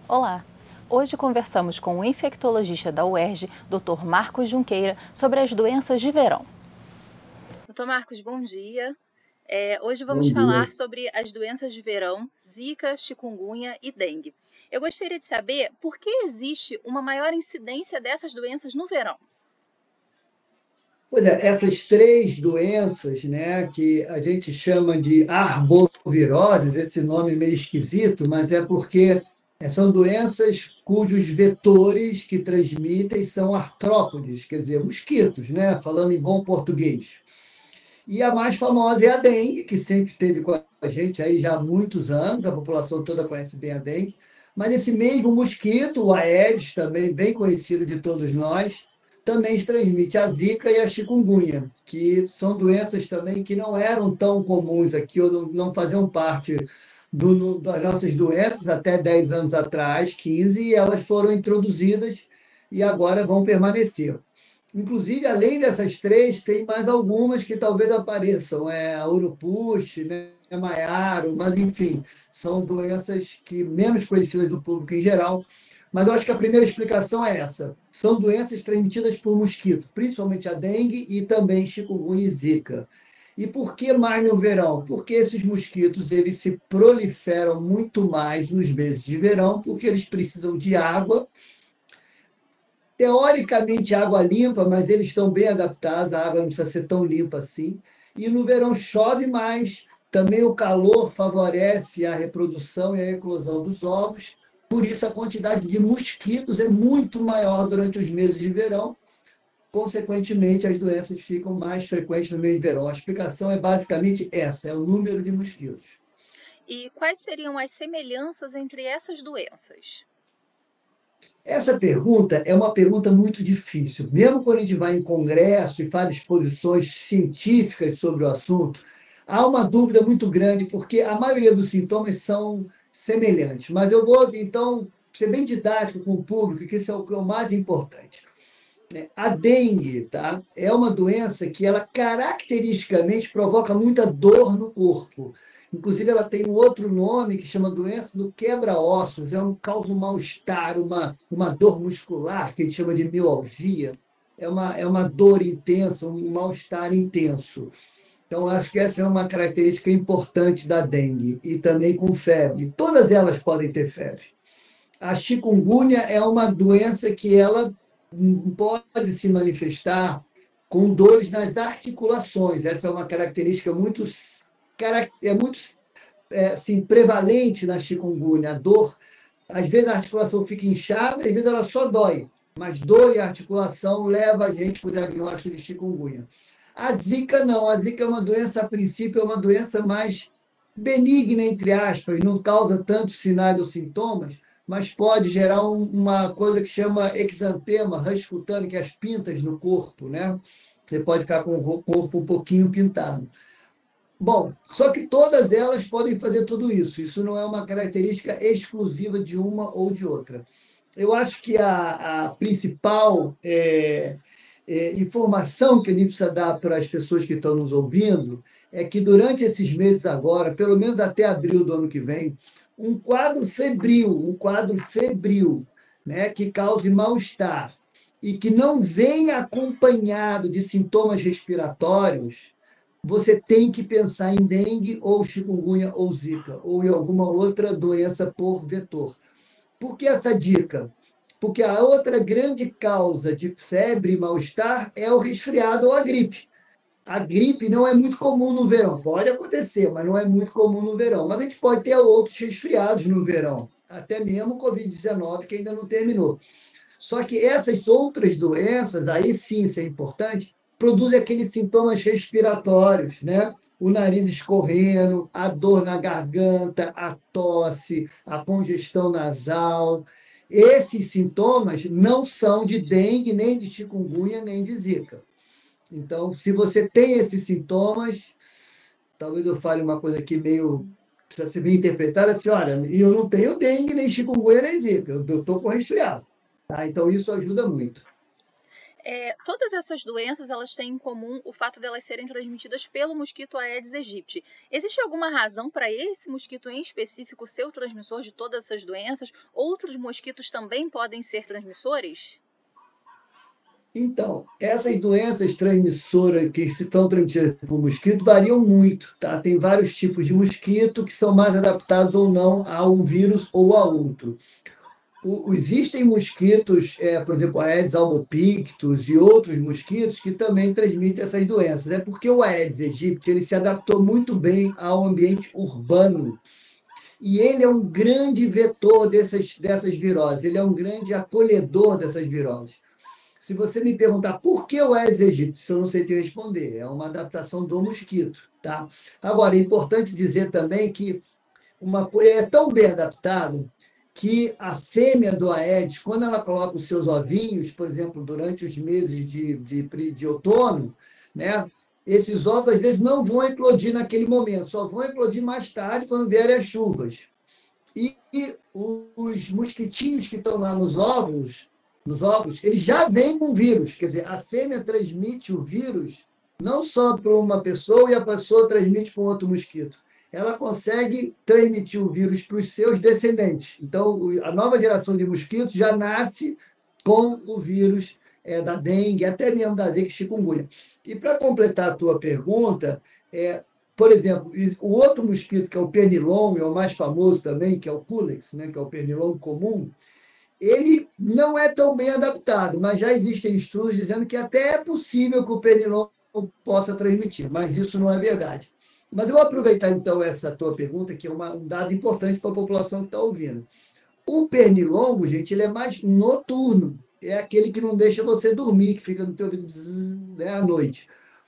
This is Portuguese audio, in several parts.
Olá! Hoje conversamos com o infectologista da UERJ, Dr. Marcos Junqueira, sobre as doenças de verão. Dr. Marcos, bom dia. Hoje vamos Bom dia. falar sobre as doenças de verão, Zika, chikungunya e dengue. Eu gostaria de saber por que existe uma maior incidência dessas doenças no verão. Pois é, essas três doenças, né, que a gente chama de arboviroses, esse nome meio esquisito, mas é porque são doenças cujos vetores que transmitem são artrópodes, quer dizer, mosquitos, né, falando em bom português. E a mais famosa é a dengue, que sempre esteve com a gente aí já há muitos anos, a população toda conhece bem a dengue, mas esse mesmo mosquito, o Aedes, também bem conhecido de todos nós, também transmite a Zika e a chikungunya, que são doenças também que não eram tão comuns aqui, ou não faziam parte das nossas doenças até 10 anos atrás, 15, e elas foram introduzidas e agora vão permanecer. Inclusive, além dessas três, tem mais algumas que talvez apareçam, a Urupuche, né, Maiaro, mas enfim, são doenças que menos conhecidas do público em geral. Mas eu acho que a primeira explicação é essa: são doenças transmitidas por mosquito, principalmente a dengue e também chikungunya e zika. E por que mais no verão? Porque esses mosquitos eles se proliferam muito mais nos meses de verão, porque eles precisam de água, teoricamente água limpa, mas eles estão bem adaptados, a água não precisa ser tão limpa assim. E no verão chove mais, também o calor favorece a reprodução e a eclosão dos ovos, por isso a quantidade de mosquitos é muito maior durante os meses de verão, consequentemente as doenças ficam mais frequentes no mês de verão. A explicação é basicamente essa, é o número de mosquitos. E quais seriam as semelhanças entre essas doenças? Essa pergunta é uma pergunta muito difícil. Mesmo quando a gente vai em congresso e faz exposições científicas sobre o assunto, há uma dúvida muito grande, porque a maioria dos sintomas são semelhantes. Mas eu vou, então, ser bem didático com o público, que isso é o mais importante. A dengue, tá? É uma doença que ela caracteristicamente provoca muita dor no corpo. Inclusive, ela tem um outro nome que chama doença do quebra-ossos. Causa um mal-estar, uma dor muscular, que a gente chama de mialgia. É uma dor intensa, um mal-estar intenso. Então, acho que essa é uma característica importante da dengue. E também com febre. Todas elas podem ter febre. A chikungunya é uma doença que ela pode se manifestar com dores nas articulações. Essa é uma característica muito assim, prevalente na chikungunya. A dor, às vezes a articulação fica inchada, às vezes ela só dói, mas dor e articulação leva a gente para o diagnóstico de chikungunya. A Zika não, a Zika é uma doença, a princípio, é uma doença mais benigna, entre aspas, não causa tantos sinais ou sintomas, mas pode gerar uma coisa que chama exantema, rush cutâneo, que é as pintas no corpo, né? Você pode ficar com o corpo um pouquinho pintado. Bom, só que todas elas podem fazer tudo isso. Isso não é uma característica exclusiva de uma ou de outra. Eu acho que a principal informação que a gente precisa dar para as pessoas que estão nos ouvindo é que durante esses meses agora, pelo menos até abril do ano que vem, um quadro febril, né, que cause mal-estar e que não venha acompanhado de sintomas respiratórios, você tem que pensar em dengue ou chikungunya ou zika, ou em alguma outra doença por vetor. Por que essa dica? Porque a outra grande causa de febre e mal-estar é o resfriado ou a gripe. A gripe não é muito comum no verão. Pode acontecer, mas não é muito comum no verão. Mas a gente pode ter outros resfriados no verão, até mesmo o Covid-19, que ainda não terminou. Só que essas outras doenças, aí sim, isso é importante, produzem aqueles sintomas respiratórios, né? O nariz escorrendo, a dor na garganta, a tosse, a congestão nasal. Esses sintomas não são de dengue, nem de chikungunya, nem de zika. Então, se você tem esses sintomas, talvez eu fale uma coisa aqui meio precisa ser bem interpretada, assim, olha, eu não tenho dengue, nem chikungunya, nem zika, eu estou com resfriado. Tá? Então, isso ajuda muito. Todas essas doenças elas têm em comum o fato de elas serem transmitidas pelo mosquito Aedes aegypti. Existe alguma razão para esse mosquito em específico ser o transmissor de todas essas doenças? Outros mosquitos também podem ser transmissores? Então, essas doenças transmissoras que se estão transmitidas por mosquito variam muito, tá? Tem vários tipos de mosquito que são mais adaptados ou não a um vírus ou a outro. Existem mosquitos, por exemplo, Aedes albopictus e outros mosquitos que também transmitem essas doenças. É porque o Aedes aegypti ele se adaptou muito bem ao ambiente urbano e ele é um grande vetor dessas viroses, ele é um grande acolhedor dessas viroses. Se você me perguntar por que o Aedes aegypti, eu não sei te responder. É uma adaptação do mosquito, tá? Agora, é importante dizer também que ele é tão bem adaptado que a fêmea do Aedes, quando ela coloca os seus ovinhos, por exemplo, durante os meses de outono, né, esses ovos às vezes não vão eclodir naquele momento, só vão eclodir mais tarde, quando vierem as chuvas. E os mosquitinhos que estão lá nos ovos, eles já vêm com vírus. Quer dizer, a fêmea transmite o vírus não só para uma pessoa e a pessoa transmite para um outro mosquito. Ela consegue transmitir o vírus para os seus descendentes. Então, a nova geração de mosquitos já nasce com o vírus da dengue, até mesmo da zika e chikungunya. E para completar a tua pergunta, por exemplo, o outro mosquito, que é o pernilongo, é o mais famoso também, que é o Culex, né, que é o pernilongo comum, ele não é tão bem adaptado, mas já existem estudos dizendo que até é possível que o pernilongo possa transmitir, mas isso não é verdade. Mas eu vou aproveitar, então, essa tua pergunta, que é um dado importante para a população que está ouvindo. O pernilongo, gente, ele é mais noturno, é aquele que não deixa você dormir, que fica no teu ouvido né, à noite.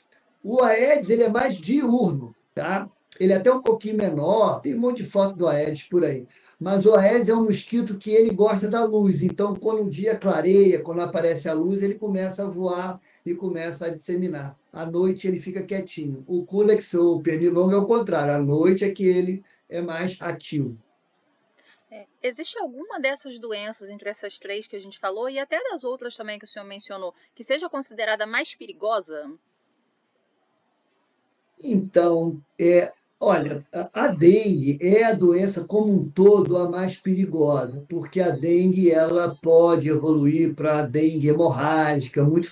O Aedes ele é mais diurno, tá? Ele é até um pouquinho menor, tem um monte de foto do Aedes por aí. Mas o Aedes é um mosquito que ele gosta da luz. Então, quando o dia clareia, quando aparece a luz, ele começa a voar e começa a disseminar. À noite ele fica quietinho. O Culex ou o pernilongo é o contrário. À noite é que ele é mais ativo. Existe alguma dessas doenças entre essas três que a gente falou e até das outras também que o senhor mencionou que seja considerada mais perigosa? Então, olha, a dengue é a doença como um todo a mais perigosa, porque a dengue ela pode evoluir para a dengue hemorrágica, muitas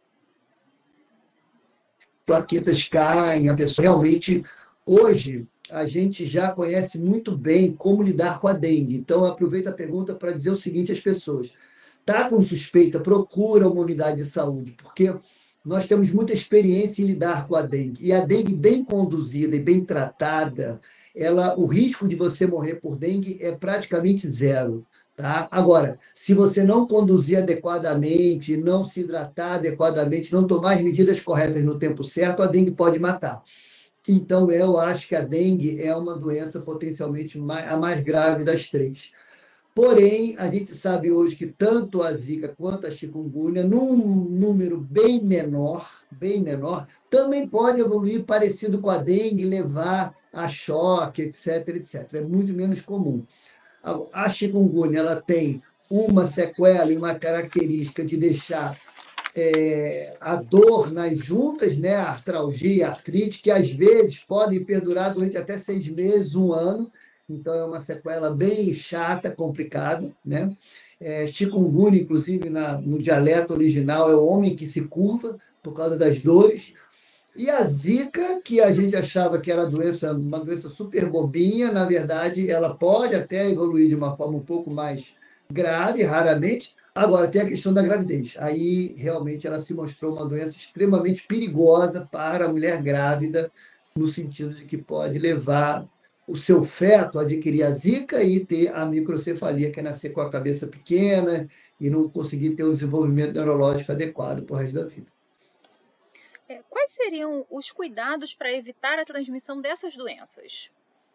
plaquetas caem, a pessoa realmente, hoje, a gente já conhece muito bem como lidar com a dengue. Então, aproveito a pergunta para dizer o seguinte às pessoas: está com suspeita, procura uma unidade de saúde, porque nós temos muita experiência em lidar com a dengue. E a dengue bem conduzida e bem tratada, o risco de você morrer por dengue é praticamente zero. Tá? Agora, se você não conduzir adequadamente, não se hidratar adequadamente, não tomar as medidas corretas no tempo certo, a dengue pode matar. Então, eu acho que a dengue é uma doença potencialmente a mais grave das três. Porém, a gente sabe hoje que tanto a zika quanto a chikungunya, num número bem menor, também pode evoluir parecido com a dengue, levar a choque, etc, etc. É muito menos comum. A chikungunya ela tem uma sequela e uma característica de deixar a dor nas juntas, né, a artralgia, a artrite, que às vezes podem perdurar durante até 6 meses, um ano. Então, é uma sequela bem chata, complicada. Né? Chikungunya, inclusive, no dialeto original, é o homem que se curva por causa das dores. E a Zika, que a gente achava que era uma doença super bobinha, na verdade, ela pode até evoluir de uma forma um pouco mais grave, raramente. Agora, tem a questão da gravidez. Aí, realmente, ela se mostrou uma doença extremamente perigosa para a mulher grávida, no sentido de que pode levar o seu feto a adquirir a Zika e ter a microcefalia, que é nascer com a cabeça pequena e não conseguir ter um desenvolvimento neurológico adequado para o resto da vida. Quais seriam os cuidados para evitar a transmissão dessas doenças?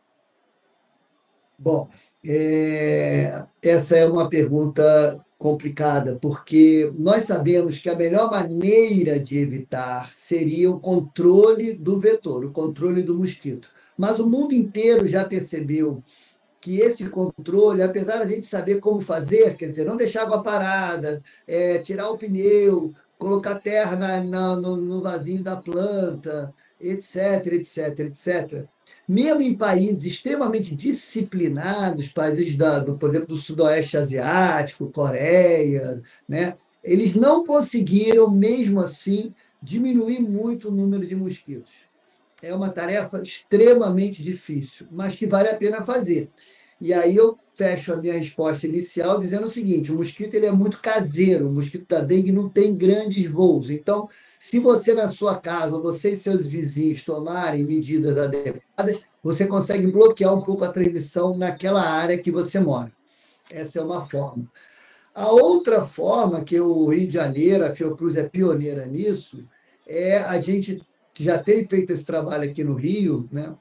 Bom, essa é uma pergunta complicada, porque nós sabemos que a melhor maneira de evitar seria o controle do vetor, o controle do mosquito. Mas o mundo inteiro já percebeu que esse controle, apesar de a gente saber como fazer, quer dizer, não deixar água parada, tirar o pneu, colocar terra no vasinho da planta, etc, etc, etc. Mesmo em países extremamente disciplinados, países por exemplo, do Sudoeste Asiático, Coreia, né? Eles não conseguiram, mesmo assim, diminuir muito o número de mosquitos. É uma tarefa extremamente difícil, mas que vale a pena fazer. E aí eu fecho a minha resposta inicial dizendo o seguinte: o mosquito ele é muito caseiro, o mosquito da dengue não tem grandes voos. Então, se você na sua casa, você e seus vizinhos tomarem medidas adequadas, você consegue bloquear um pouco a transmissão naquela área que você mora. Essa é uma forma. A outra forma que o Rio de Janeiro, a Fiocruz é pioneira nisso, é a gente já tem feito esse trabalho aqui no Rio, né?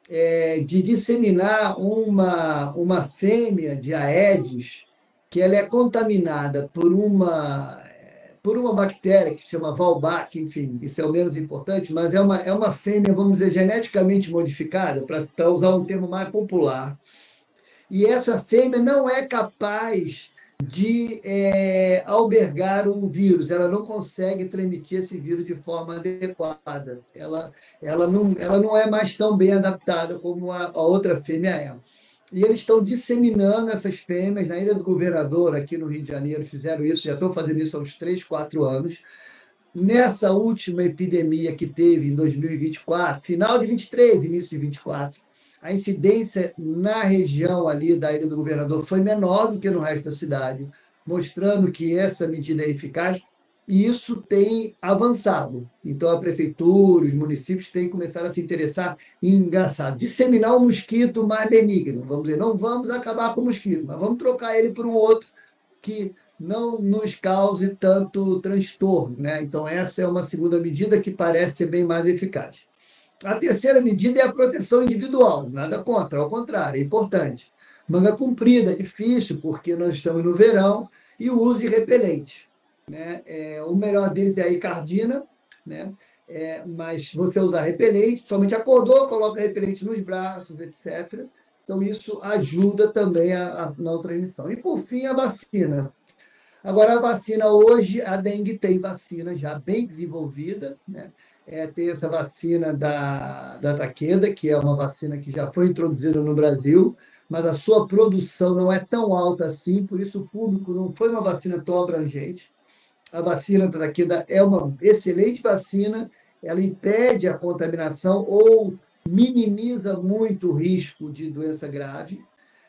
De disseminar uma fêmea de Aedes que ela é contaminada por uma bactéria que se chama Valbach, enfim, isso é o menos importante, mas é uma fêmea, vamos dizer, geneticamente modificada, para usar um termo mais popular. E essa fêmea não é capaz de albergar o vírus, ela não consegue transmitir esse vírus de forma adequada. Ela não é mais tão bem adaptada como a outra fêmea é. E eles estão disseminando essas fêmeas na Ilha do Governador, aqui no Rio de Janeiro, fizeram isso, já estão fazendo isso há uns 3, 4 anos. Nessa última epidemia que teve em 2024, final de 23, início de 24, a incidência na região ali da Ilha do Governador foi menor do que no resto da cidade, mostrando que essa medida é eficaz, e isso tem avançado. Então, a prefeitura, os municípios têm começado a se interessar em, engraçado, disseminar um mosquito mais benigno. Vamos dizer, não vamos acabar com o mosquito, mas vamos trocar ele por um outro que não nos cause tanto transtorno, né? Então, essa é uma segunda medida que parece ser bem mais eficaz. A terceira medida é a proteção individual, nada contra, ao contrário, é importante. Manga comprida, difícil, porque nós estamos no verão, e o uso de repelente. Né? O melhor deles é a icardina, né? Mas se você usar repelente, somente acordou, coloca repelente nos braços, etc. Então, isso ajuda também a não transmissão. E, por fim, a vacina. Agora, a vacina hoje, a dengue tem vacina já bem desenvolvida, né? Tem essa vacina da Takeda, que é uma vacina que já foi introduzida no Brasil, mas a sua produção não é tão alta assim, por isso o público não foi uma vacina tão abrangente. A vacina da Takeda é uma excelente vacina, ela impede a contaminação ou minimiza muito o risco de doença grave.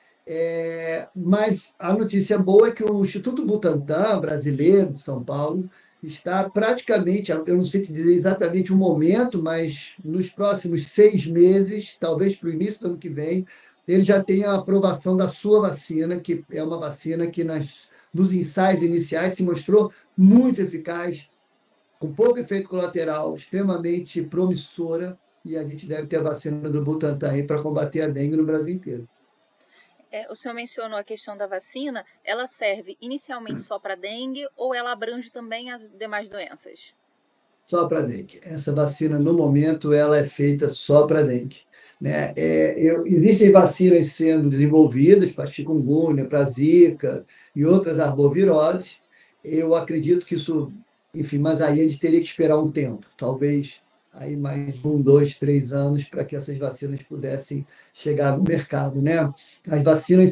Mas a notícia boa é que o Instituto Butantan, brasileiro, de São Paulo, está praticamente, eu não sei te dizer exatamente o momento, mas nos próximos 6 meses, talvez para o início do ano que vem, ele já tem a aprovação da sua vacina, que é uma vacina que nos ensaios iniciais se mostrou muito eficaz, com pouco efeito colateral, extremamente promissora, e a gente deve ter a vacina do Butantan aí para combater a dengue no Brasil inteiro. O senhor mencionou a questão da vacina, ela serve inicialmente só para dengue ou ela abrange também as demais doenças? Só para dengue. Essa vacina, no momento, ela é feita só para dengue. Né? Existem vacinas sendo desenvolvidas para chikungunya, para zika e outras arboviroses. Eu acredito que isso, enfim, mas aí a gente teria que esperar um tempo, talvez aí mais 1, 2, 3 anos para que essas vacinas pudessem chegar no mercado, né? As vacinas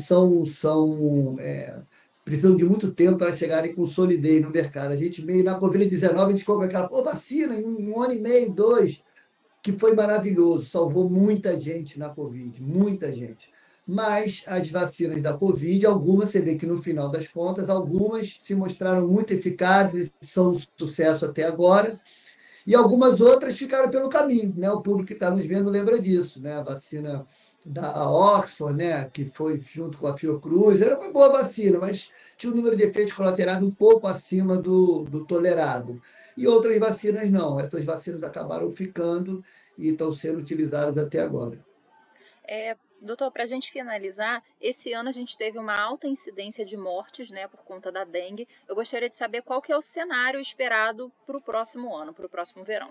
precisam de muito tempo para chegarem com solidez no mercado. A gente meio na Covid-19, a gente compra aquela vacina em um ano e meio, 2, que foi maravilhoso, salvou muita gente na Covid, muita gente. Mas as vacinas da Covid, algumas, você vê que no final das contas, algumas se mostraram muito eficazes, são um sucesso até agora, e algumas outras ficaram pelo caminho, né? O público que está nos vendo lembra disso, né? A vacina da Oxford, né? Que foi junto com a Fiocruz, era uma boa vacina, mas tinha um número de efeitos colaterais um pouco acima do tolerado. E outras vacinas não, essas vacinas acabaram ficando e estão sendo utilizadas até agora. Doutor, para a gente finalizar, esse ano a gente teve uma alta incidência de mortes, né, por conta da dengue. Eu gostaria de saber qual que é o cenário esperado para o próximo ano, para o próximo verão.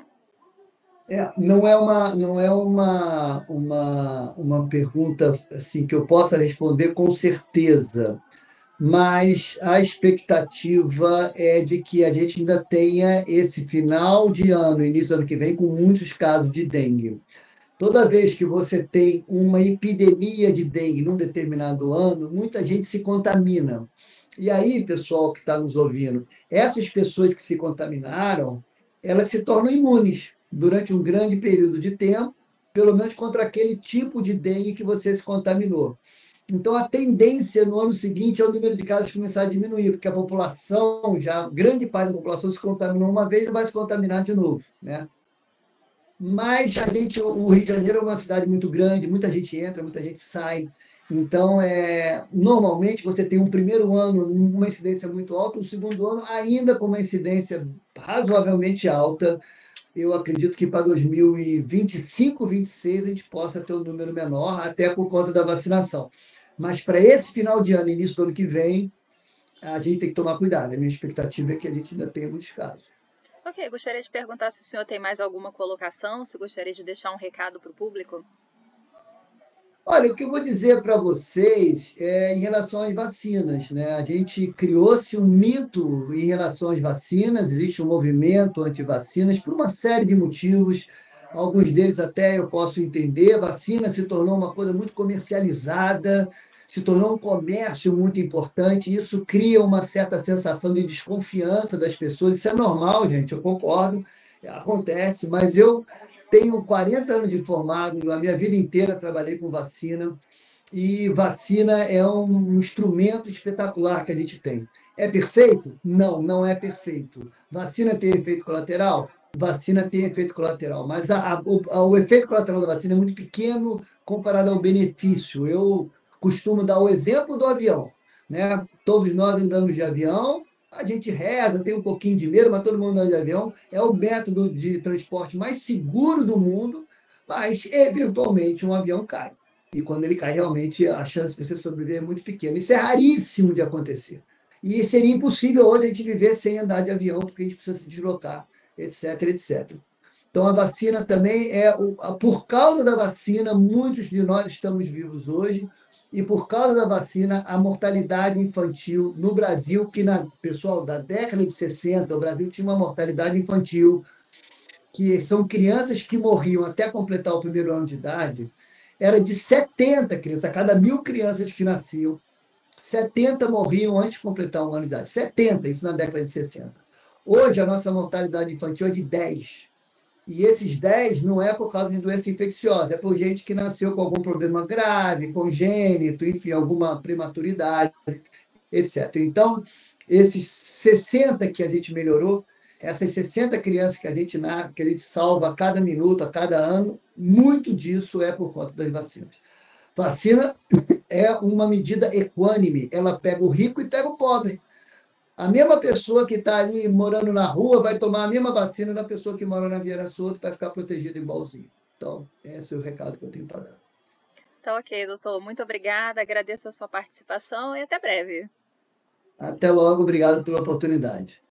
Não é uma pergunta assim, que eu possa responder com certeza, mas a expectativa é de que a gente ainda tenha esse final de ano, início do ano que vem, com muitos casos de dengue. Toda vez que você tem uma epidemia de dengue num determinado ano, muita gente se contamina. E aí, pessoal que está nos ouvindo, essas pessoas que se contaminaram, elas se tornam imunes durante um grande período de tempo, pelo menos contra aquele tipo de dengue que você se contaminou. Então, a tendência no ano seguinte é o número de casos começar a diminuir, porque a população, já grande parte da população se contaminou uma vez e vai se contaminar de novo, né? Mas o Rio de Janeiro é uma cidade muito grande, muita gente entra, muita gente sai. Então, normalmente você tem um primeiro ano uma incidência muito alta, um segundo ano ainda com uma incidência razoavelmente alta. Eu acredito que para 2025, 26 a gente possa ter um número menor, até por conta da vacinação. Mas para esse final de ano, início do ano que vem, a gente tem que tomar cuidado. A minha expectativa é que a gente ainda tenha muitos casos. Ok, gostaria de perguntar se o senhor tem mais alguma colocação, se gostaria de deixar um recado para o público. Olha, o que eu vou dizer para vocês é em relação às vacinas, né? A gente criou-se um mito em relação às vacinas, existe um movimento anti-vacinas por uma série de motivos, alguns deles até eu posso entender. A vacina se tornou uma coisa muito comercializada, se tornou um comércio muito importante, e isso cria uma certa sensação de desconfiança das pessoas. Isso é normal, gente, eu concordo, acontece, mas eu tenho 40 anos de formado, a minha vida inteira trabalhei com vacina, e vacina é um instrumento espetacular que a gente tem. É perfeito? Não, não é perfeito. Vacina tem efeito colateral? Vacina tem efeito colateral, mas o efeito colateral da vacina é muito pequeno comparado ao benefício. Eu costumo dar o exemplo do avião, né? Todos nós andamos de avião, a gente reza, tem um pouquinho de medo, mas todo mundo anda de avião. É o método de transporte mais seguro do mundo, mas eventualmente um avião cai. E quando ele cai, realmente a chance de você sobreviver é muito pequena. Isso é raríssimo de acontecer. E seria impossível hoje a gente viver sem andar de avião, porque a gente precisa se deslocar, etc, etc. Então, a vacina também por causa da vacina, muitos de nós estamos vivos hoje, e por causa da vacina, a mortalidade infantil no Brasil, que, pessoal, da década de 60, o Brasil tinha uma mortalidade infantil, que são crianças que morriam até completar o primeiro ano de idade, era de 70 crianças, a cada 1.000 crianças que nasciam, 70 morriam antes de completar um ano de idade. 70, isso na década de 60. Hoje, a nossa mortalidade infantil é de 10. E esses 10 não é por causa de doença infecciosa, é por gente que nasceu com algum problema grave, congênito, enfim, alguma prematuridade, etc. Então, esses 60 que a gente melhorou, essas 60 crianças que a gente salva a cada minuto, a cada ano, muito disso é por conta das vacinas. Vacina é uma medida equânime, ela pega o rico e pega o pobre. A mesma pessoa que está ali morando na rua vai tomar a mesma vacina da pessoa que mora na Vieira Soto e vai ficar protegida igualzinho. Então, esse é o recado que eu tenho para dar. Tá ok, doutor. Muito obrigada, agradeço a sua participação e até breve. Até logo, obrigado pela oportunidade.